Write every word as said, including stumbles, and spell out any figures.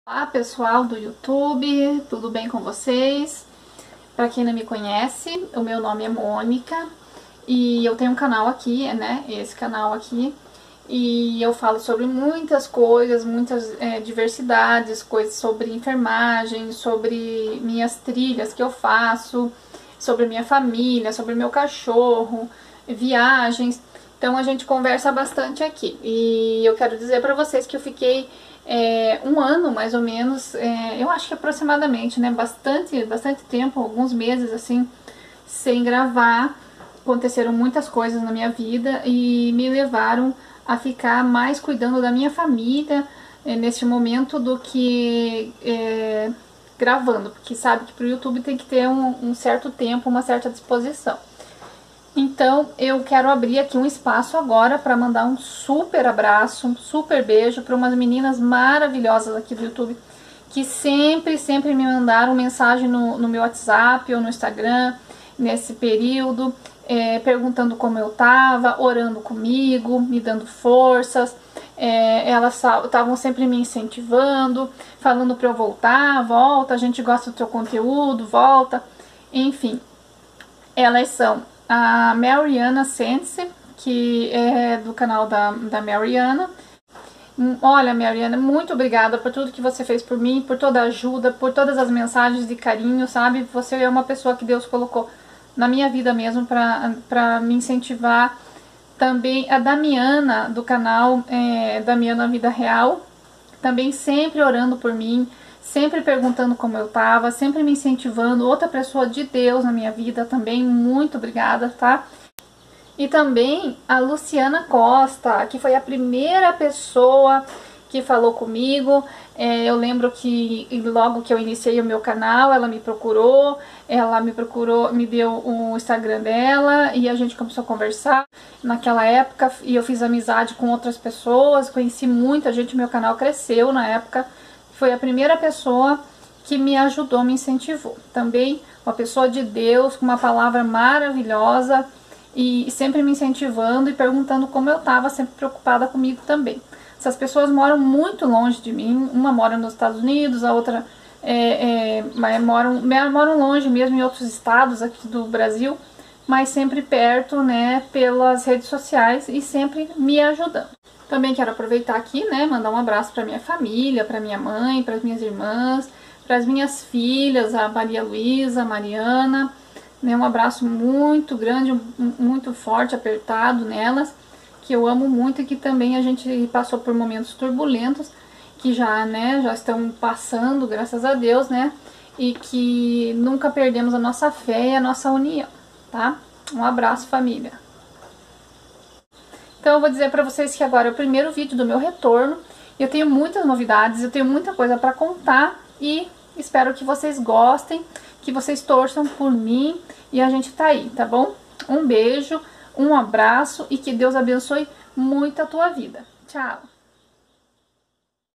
Olá pessoal do YouTube, tudo bem com vocês? Para quem não me conhece, o meu nome é Mônica e eu tenho um canal aqui, né, esse canal aqui, e eu falo sobre muitas coisas, muitas é, diversidades, coisas sobre enfermagem, sobre minhas trilhas que eu faço, sobre minha família, sobre meu cachorro, viagens. Então a gente conversa bastante aqui e eu quero dizer para vocês que eu fiquei É, um ano mais ou menos, é, eu acho que aproximadamente, né, bastante, bastante tempo, alguns meses assim, sem gravar. Aconteceram muitas coisas na minha vida e me levaram a ficar mais cuidando da minha família é, neste momento do que é, gravando, porque sabe que pro YouTube tem que ter um, um certo tempo, uma certa disposição. Então eu quero abrir aqui um espaço agora para mandar um super abraço, um super beijo para umas meninas maravilhosas aqui do YouTube que sempre, sempre me mandaram mensagem no, no meu WhatsApp ou no Instagram nesse período, é, perguntando como eu tava, orando comigo, me dando forças. É, elas estavam sempre me incentivando, falando para eu voltar, volta, a gente gosta do teu conteúdo, volta, enfim. Elas são a Mariana Sense, que é do canal da, da Mariana. Olha, Mariana, muito obrigada por tudo que você fez por mim, por toda a ajuda, por todas as mensagens de carinho, sabe? Você é uma pessoa que Deus colocou na minha vida mesmo para me incentivar. Também a Damiana, do canal é, Damiana Vida Real, também sempre orando por mim, sempre perguntando como eu tava, sempre me incentivando. Outra pessoa de Deus na minha vida também, muito obrigada, tá? E também a Luciana Costa, que foi a primeira pessoa que falou comigo. É, eu lembro que logo que eu iniciei o meu canal, ela me procurou, ela me procurou, me deu o Instagram dela e a gente começou a conversar naquela época, e eu fiz amizade com outras pessoas, conheci muita gente, meu canal cresceu na época. Foi a primeira pessoa que me ajudou, me incentivou. Também uma pessoa de Deus, com uma palavra maravilhosa e sempre me incentivando e perguntando como eu estava, sempre preocupada comigo também. Essas pessoas moram muito longe de mim, uma mora nos Estados Unidos, a outra é, é, moram, moram longe mesmo em outros estados aqui do Brasil, mas sempre perto, né, pelas redes sociais e sempre me ajudando. Também quero aproveitar aqui, né, mandar um abraço para minha família, para minha mãe, para as minhas irmãs, para as minhas filhas, a Maria Luísa, a Mariana, né, um abraço muito grande, muito forte, apertado nelas, que eu amo muito e que também a gente passou por momentos turbulentos, que já, né, já estão passando, graças a Deus, né, e que nunca perdemos a nossa fé e a nossa união, tá? Um abraço, família. Então eu vou dizer para vocês que agora é o primeiro vídeo do meu retorno. Eu tenho muitas novidades, eu tenho muita coisa para contar e espero que vocês gostem, que vocês torçam por mim e a gente tá aí, tá bom? Um beijo, um abraço e que Deus abençoe muito a tua vida. Tchau!